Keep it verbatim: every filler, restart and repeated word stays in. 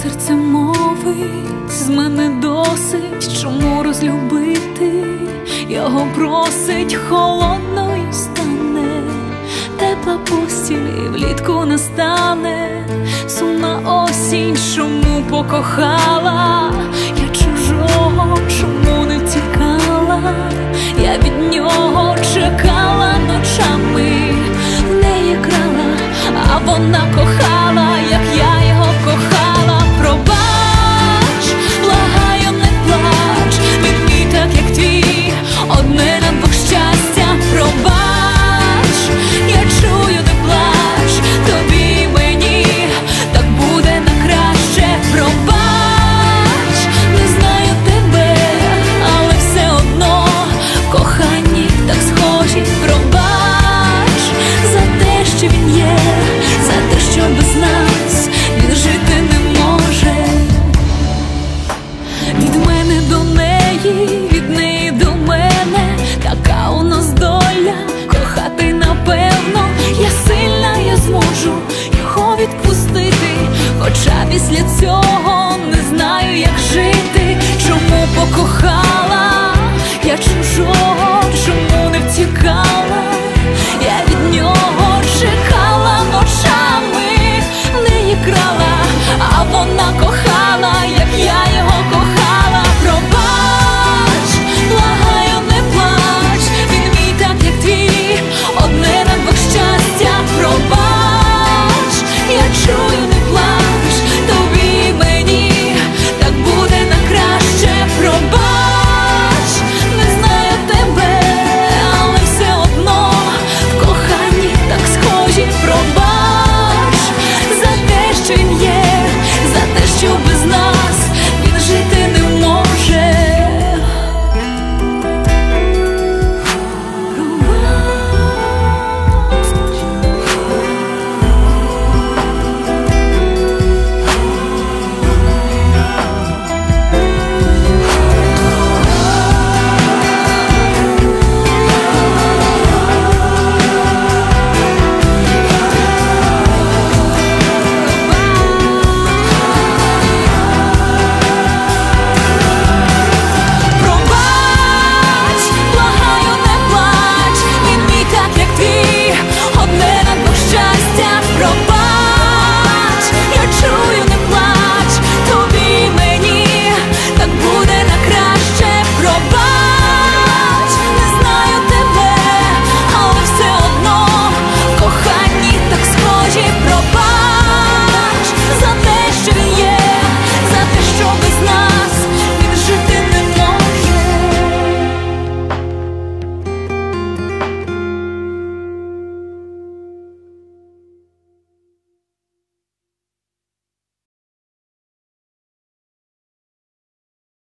серце мовить, з мене досить, чому розлюбити? Його просить, холодною стане, тепла постіль і влітку настане. Сумна осінь, чому покохала? Я чужого, чому не втікала? Я від нього чекала ночами, в неї крала, а вона кохала, як я його кохала. Пробач, благаю, не плач, він мій так, як твій, одне на двох щастя. Пробач, я чую, не плач, тобі і мені так буде на краще. Пробач, не знаю тебе, але все одно в коханні так схожі. Пробач за те, що він є, за те, що без нас він жити не може. Від мене до неї, від неї до мене, така у нас доля, кохати напевно. Я сильна, я зможу його відпустити, хоча після цього не знаю, як жити. Чому покохала я чужого, чому не втікала? Я від нього чекала ночами, в неї крала, а вона кохала, як я його кохала.